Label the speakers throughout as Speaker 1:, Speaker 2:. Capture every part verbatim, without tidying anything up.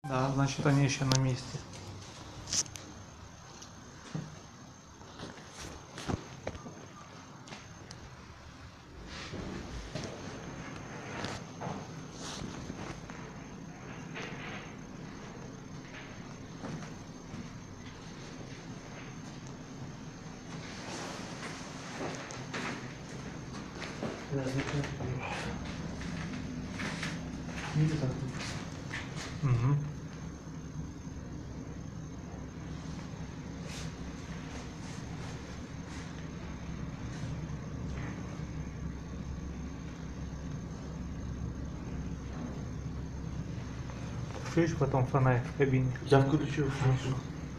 Speaker 1: Да, значит они еще на месте.
Speaker 2: Да, зачем? Не так.
Speaker 1: Угу. Включишь потом фонарь в кабине.
Speaker 2: Я включил сразу.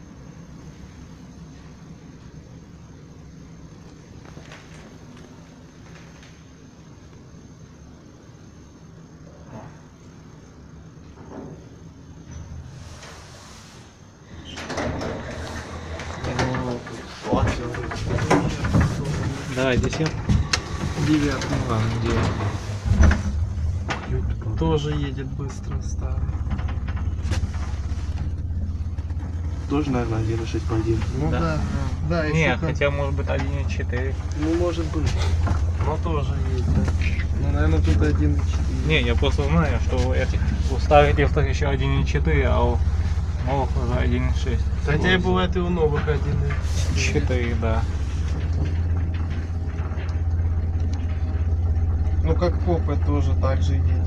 Speaker 1: Давай, десятку.
Speaker 2: Девятый.
Speaker 1: Ладно, девятку.
Speaker 2: Тоже едет быстро, старый. Тоже, наверное, один и шесть по один. Ну
Speaker 1: Да.
Speaker 2: да, да. Да, если
Speaker 1: Не,
Speaker 2: как-
Speaker 1: хотя может быть один и четыре.
Speaker 2: Ну, может быть. Но тоже едет. Ну, наверное, тут один и четыре.
Speaker 1: Не, я просто знаю, что у этих у старых лифтов еще один и четыре, а у новых уже один и шесть.
Speaker 2: Хотя и бывает и у новых один и четыре.
Speaker 1: четыре, да.
Speaker 2: Ну, как попа тоже так же едет.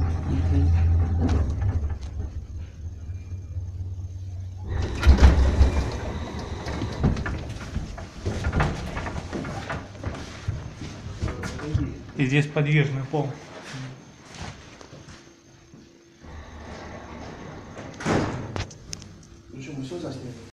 Speaker 1: И здесь подвижный пол.
Speaker 2: Ну что, мы все засняли?